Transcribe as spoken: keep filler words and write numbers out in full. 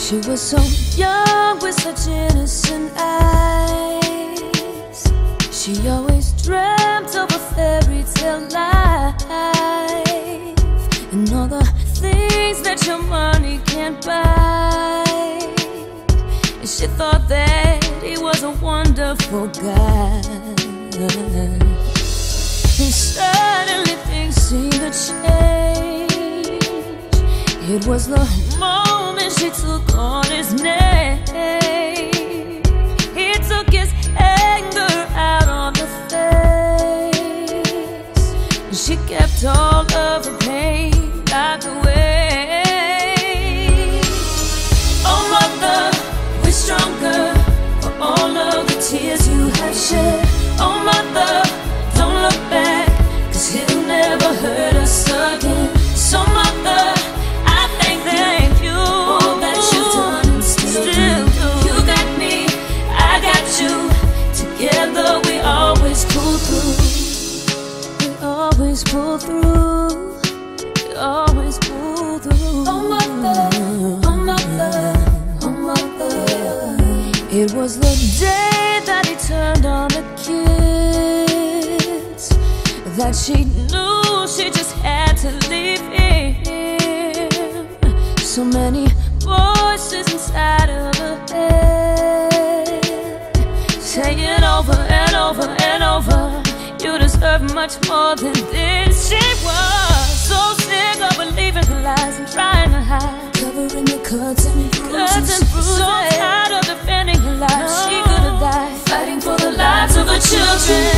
She was so young with such innocent eyes. She always dreamt of a fairy tale life and all the things that your money can't buy. And she thought that he was a wonderful guy. And suddenly things seemed to change. It was the moment she took on his name. He took his anger out on the face, and she kept all of the pain locked away. Oh mother, we're stronger for all of the tears you have shed. Oh mother, don't look back, 'cause he'll never hurt us again. So mother, I thank, thank you all that you've done and still, still do. You got me, I got you. Together we always pull through. We always pull through. We always pull through. Oh mother, oh mother, oh mother. It was the day that he turned on the kids that she knew she just had to leave him. So many voices inside of her head saying over and over and over, you deserve much more than this. She was so sick of believing her lies and trying to hide, covering the cuts and bruises, cuts and bruises. So tired of defending her life, no. She could have died fighting for the lives of her children.